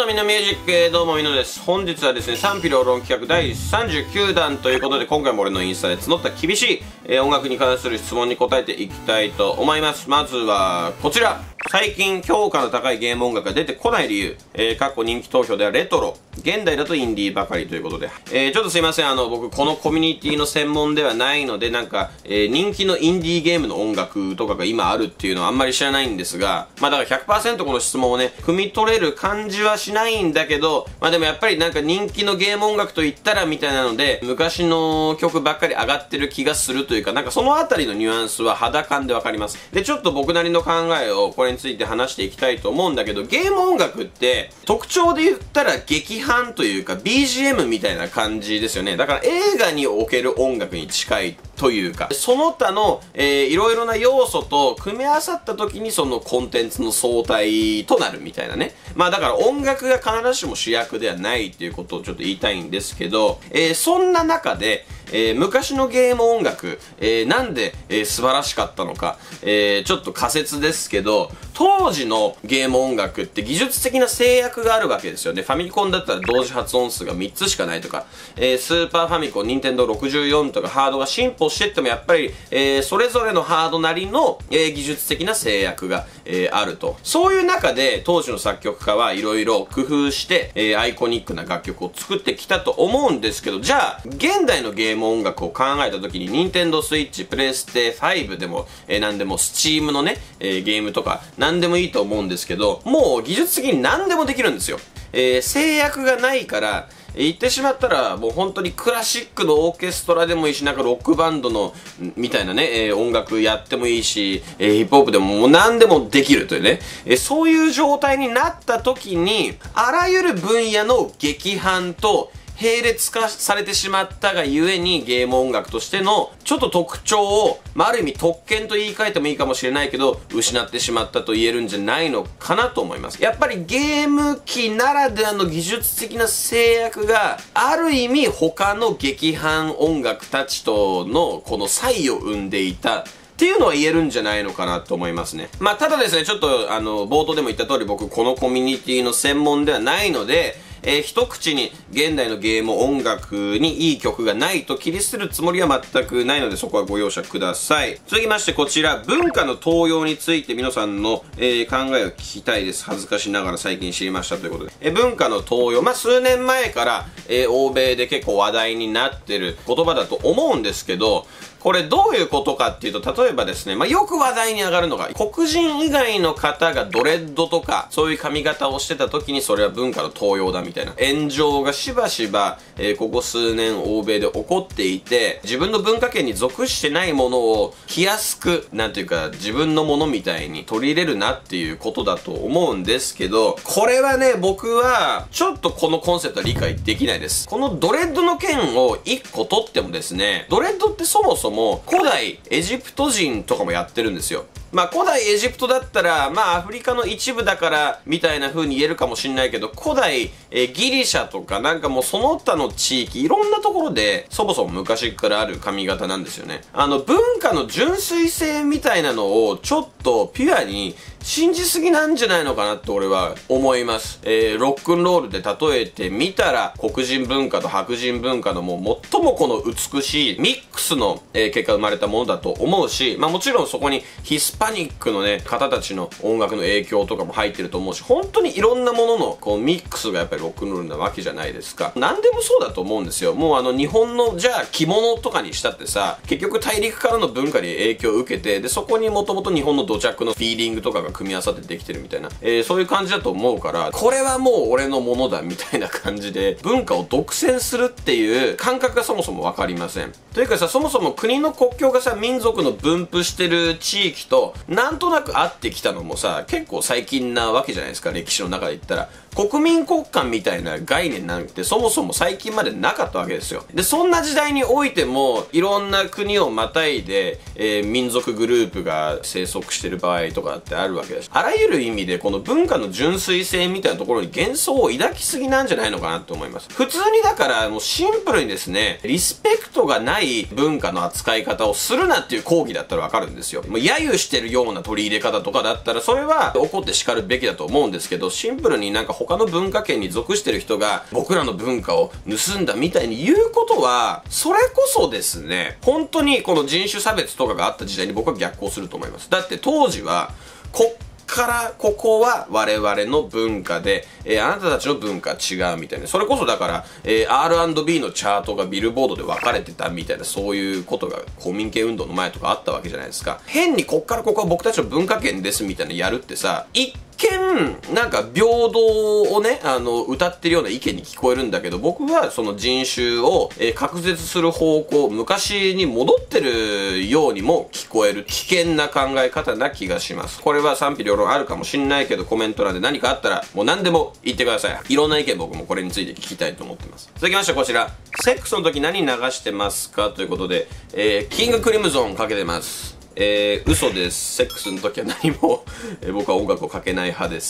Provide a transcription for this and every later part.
ぞみんなミュージック、どうもみのです。本日はですね、賛否両論企画第39弾ということで、今回も俺のインスタで募った厳しい、音楽に関する質問に答えていきたいと思います。まずはこちら。最近評価の高いゲーム音楽が出てこない理由、過去人気投票ではレトロ、現代だとインディーばかりということで、ちょっとすいません、僕このコミュニティの専門ではないので、なんか、人気のインディーゲームの音楽とかが今あるっていうのはあんまり知らないんですが、まあだから 100% この質問をね、汲み取れる感じはしないんだけど、まあでもやっぱりなんか人気のゲーム音楽と言ったらみたいなので、昔の曲ばっかり上がってる気がするというか、なんかそのあたりのニュアンスは肌感でわかります。で、ちょっと僕なりの考えをこれについて話していきたいと思うんだけど、ゲーム音楽って特徴で言ったら劇伴というか BGM みたいな感じですよね。だから映画における音楽に近いというか、その他の、いろいろな要素と組み合わさった時にそのコンテンツの相対となるみたいなね。まあだから音楽が必ずしも主役ではないっていうことをちょっと言いたいんですけど、そんな中で、昔のゲーム音楽、なんで、素晴らしかったのか、ちょっと仮説ですけど、当時のゲーム音楽って技術的な制約があるわけですよね。ファミコンだったら同時発音数が3つしかないとか、スーパーファミコン、ニンテンドー64とかハードが進歩してってもやっぱり、それぞれのハードなりの、技術的な制約が、あると。そういう中で当時の作曲家はいろいろ工夫して、アイコニックな楽曲を作ってきたと思うんですけど、じゃあ、現代のゲーム音楽を考えた時に、ニンテンドースイッチ、プレステ5でも、なんでも、スチームのね、ゲームとか、なんでもいいと思うんですけど、もう技術的に何でもできるんですよ。制約がないから、言ってしまったら、もう本当にクラシックのオーケストラでもいいし、なんかロックバンドの、みたいなね、音楽やってもいいし、ヒップホップでももう何でもできるというね、そういう状態になった時に、あらゆる分野の劇伴と、並列化されてしまったがゆえにゲーム音楽としてのちょっと特徴を、まあ、ある意味特権と言い換えてもいいかもしれないけど失ってしまったと言えるんじゃないのかなと思います。やっぱりゲーム機ならではの技術的な制約がある意味他の劇伴音楽たちとのこの差異を生んでいたっていうのは言えるんじゃないのかなと思いますね。まあ、ただですね、ちょっと冒頭でも言った通り僕このコミュニティの専門ではないので、一口に現代のゲーム音楽にいい曲がないと切り捨てるつもりは全くないのでそこはご容赦ください。続きましてこちら、文化の盗用について皆さんの、考えを聞きたいです。恥ずかしながら最近知りましたということで。文化の盗用、まあ、数年前から、欧米で結構話題になってる言葉だと思うんですけど、これどういうことかっていうと、例えばですね、まあ、よく話題に上がるのが、黒人以外の方がドレッドとか、そういう髪型をしてた時にそれは文化の盗用だみたいな炎上がしばしば、ここ数年欧米で起こっていて、自分の文化圏に属してないものを気安く、なんていうか自分のものみたいに取り入れるなっていうことだと思うんですけど、これはね、僕はちょっとこのコンセプトは理解できないです。このドレッドの件を1個取ってもですね、ドレッドってそもそも古代エジプト人とかもやってるんですよ。まあ古代エジプトだったら、まあアフリカの一部だからみたいな風に言えるかもしんないけど、古代ギリシャとかなんかもうその他の地域、いろんなところでそもそも昔からある髪型なんですよね。文化の純粋性みたいなのをちょっとピュアに信じすぎなんじゃないのかなって俺は思います。ロックンロールで例えてみたら、黒人文化と白人文化のもう最もこの美しいミックスの、結果生まれたものだと思うし、まあもちろんそこにヒスパニックのね、方たちの音楽の影響とかも入ってると思うし、本当にいろんなもののこうミックスがやっぱりロックンロールなわけじゃないですか。何でもそうだと思うんですよ。もう日本のじゃあ着物とかにしたってさ、結局大陸からの文化に影響を受けて、で、そこにもともと日本の土着のフィーリングとかが組み合わさってできてるみたいな、そういう感じだと思うから、これはもう俺のものだみたいな感じで、文化を独占するっていう感覚がそもそもわかりません。というかさ、そもそも国の国境がさ、民族の分布してる地域と、なんとなく合ってきたのもさ、結構最近なわけじゃないですか、歴史の中で言ったら。国民国家みたいな概念なんてそもそも最近までなかったわけですよ。で、そんな時代においても、いろんな国をまたいで、民族グループが生息してる場合とかってあるわけだし、あらゆる意味でこの文化の純粋性みたいなところに幻想を抱きすぎなんじゃないのかなと思います。普通にだからもうシンプルにですね、リスペクトがない文化の扱い方をするなっていう抗議だったらわかるんですよ。もう揶揄してるような取り入れ方とかだったらそれは怒って叱るべきだと思うんですけど、シンプルになんか他の文化圏に属してる人が僕らの文化を盗んだみたいに言うことは、それこそですね、本当にこの人種差別とかがあった時代に僕は逆行すると思います。だって当時は、こっからここは我々の文化で、あなたたちの文化違うみたいな。それこそだから、R&B のチャートがビルボードで分かれてたみたいな、そういうことが公民権運動の前とかあったわけじゃないですか。変にこっからここは僕たちの文化圏ですみたいなやるってさ、一見なんか平等をね、歌ってるような意見に聞こえるんだけど、僕はその人種を、隔絶する方向、昔に戻ってるようにも聞こえる危険な考え方な気がします。これは賛否両論あるかもしんないけど、コメント欄で何かあったらもう何でも言ってください。いろんな意見僕もこれについて聞きたいと思ってます。続きましてこちら、セックスの時何流してますかということで、キングクリムゾンかけてます。嘘です。セックスの時は何も、僕は音楽をかけない派です。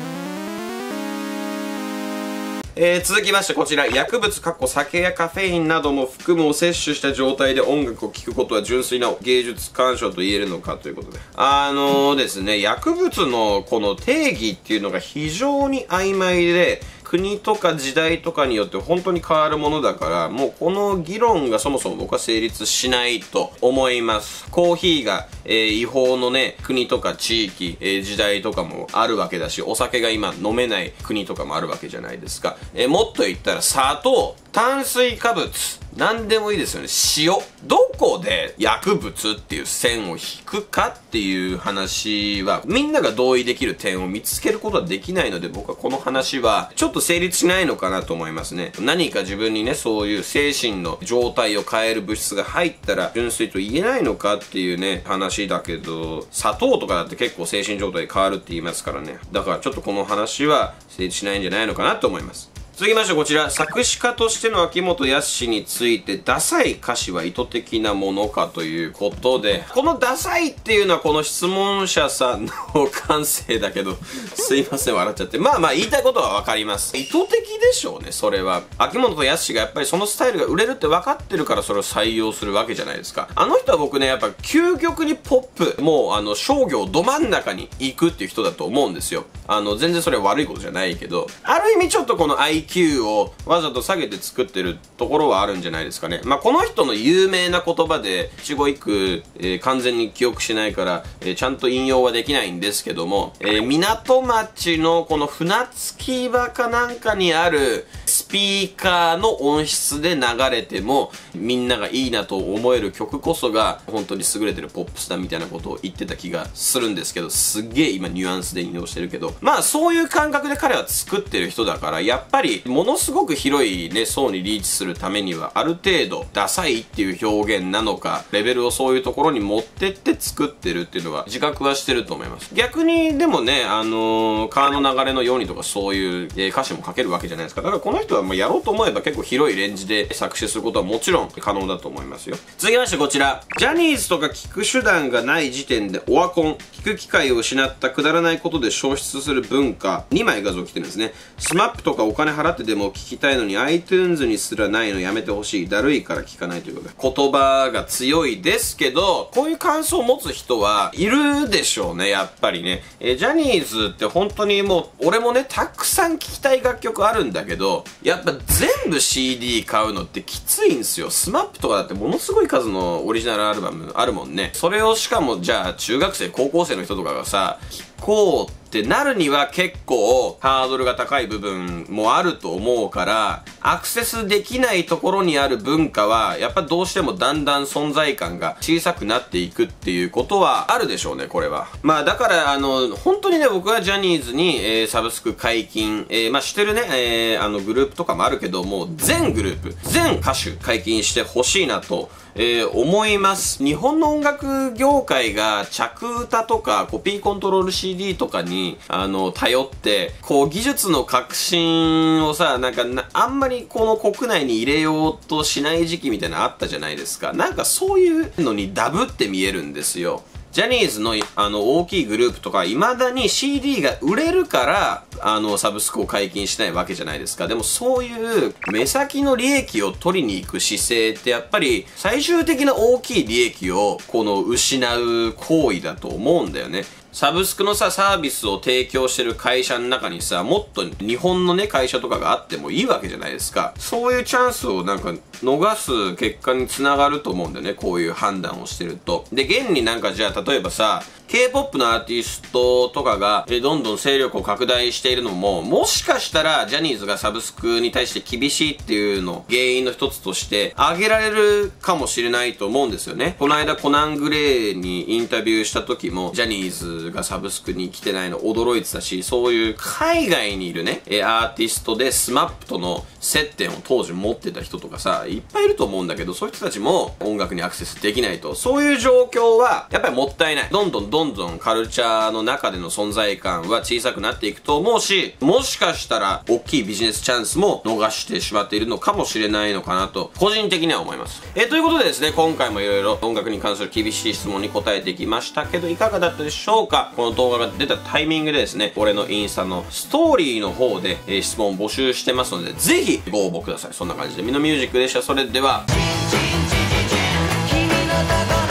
続きましてこちら、薬物、酒やカフェインなども含むを摂取した状態で音楽を聴くことは純粋な芸術鑑賞と言えるのかということで。ですね、薬物のこの定義っていうのが非常に曖昧で、国とか時代とかによって本当に変わるものだから、もうこの議論がそもそも僕は成立しないと思います。コーヒーが、違法のね、国とか地域、時代とかもあるわけだし、お酒が今飲めない国とかもあるわけじゃないですか。もっと言ったら砂糖、炭水化物、何でもいいですよね。塩。どこで薬物っていう線を引くかっていう話は、みんなが同意できる点を見つけることはできないので、僕はこの話はちょっと成立しないのかなと思いますね。何か自分にね、そういう精神の状態を変える物質が入ったら純粋と言えないのかっていうね、話だけど、砂糖とかだって結構精神状態変わるって言いますからね。だからちょっとこの話は成立しないんじゃないのかなと思います。続きましてこちら、作詞家としての秋元康について、ダサい歌詞は意図的なものかということで、このダサいっていうのはこの質問者さんの感性だけど、すいません、笑っちゃって。まあまあ言いたいことはわかります。意図的でしょうね、それは。秋元康がやっぱりそのスタイルが売れるって分かってるからそれを採用するわけじゃないですか。あの人は僕ね、やっぱ究極にポップ、もう商業ど真ん中に行くっていう人だと思うんですよ。全然それは悪いことじゃないけど、ある意味ちょっとこのIQ をわざと下げて作ってるところはあるんじゃないですかね。まあ、この人の有名な言葉で、一語一句、完全に記憶しないから、ちゃんと引用はできないんですけども、港町のこの船着き場かなんかにあるスピーカーの音質で流れても、みんながいいなと思える曲こそが、本当に優れてるポップスだみたいなことを言ってた気がするんですけど、すっげえ今ニュアンスで引用してるけど、まあそういう感覚で彼は作ってる人だから、やっぱりものすごく広いね、層にリーチするためには、ある程度ダサいっていう表現なのか、レベルをそういうところに持ってって作ってるっていうのは自覚はしてると思います。逆にでもね、川の流れのようにとかそういう、歌詞も書けるわけじゃないですか。だからこの人はまあやろうと思えば結構広いレンジで作詞することはもちろん可能だと思いますよ。続きましてこちら、ジャニーズとか聞く手段がない時点でオワコン、聞く機会を失ったくだらないことで消失する文化、2枚画像来てるんですね。SMAP とかお金払ってでも聞きたいのに iTunes にすらないのやめてほしい。だるいから聞かないということで。言葉が強いですけど、こういう感想を持つ人はいるでしょうね、やっぱりね。ジャニーズって本当にもう、俺もね、たくさん聞きたい楽曲あるんだけど、やっぱ全部 CD 買うのってきついんすよ。SMAP とかだってものすごい数のオリジナルアルバムあるもんね。それをしかもじゃあ中学生、高校生の人とかがさ、聞こうってなるには結構ハードルが高い部分もあると思うから、アクセスできないところにある文化はやっぱどうしてもだんだん存在感が小さくなっていくっていうことはあるでしょうね、これは。まあだから本当にね、僕はジャニーズに、サブスク解禁、まあしてるね、グループとかもあるけども、全グループ、全歌手解禁してほしいなと思います。日本の音楽業界が着歌とかコピーコントロール CD とかに頼ってこう技術の革新をさ、あんまりこの国内に入れようとしない時期みたいなのあったじゃないですか。なんかそういうのにダブって見えるんですよ。ジャニーズの大きいグループとか未だに CD が売れるからサブスクを解禁しないわけじゃないですか。でもそういう目先の利益を取りに行く姿勢ってやっぱり最終的な大きい利益を失う行為だと思うんだよね。 サブスクのさ、サービスを提供してる会社の中にさ、もっと日本のね、会社とかがあってもいいわけじゃないですか。そういうチャンスをなんか逃す結果につながると思うんだよね、こういう判断をしてると。で、現になんかじゃあ、例えばさ、K-POP のアーティストとかがどんどん勢力を拡大しているのも、もしかしたらジャニーズがサブスクに対して厳しいっていうの原因の一つとして挙げられるかもしれないと思うんですよね。この間コナングレーにインタビューした時もジャニーズがサブスクに来てないの驚いてたし、そういう海外にいるね、アーティストでSMAPとの接点を当時持ってた人とかさ、いっぱいいると思うんだけど、そういう人たちも音楽にアクセスできないと。そういう状況はやっぱりもったいない。どんどんカルチャーの中での存在感は小さくなっていくと思うし、もしかしたら大きいビジネスチャンスも逃してしまっているのかもしれないのかなと、個人的には思います。ということでですね、今回もいろいろ音楽に関する厳しい質問に答えてきましたけど、いかがだったでしょうか。この動画が出たタイミングでですね、俺のインスタのストーリーの方で、質問募集してますので、ぜひご応募ください。そんな感じで、ミノミュージックでした。それでは。君の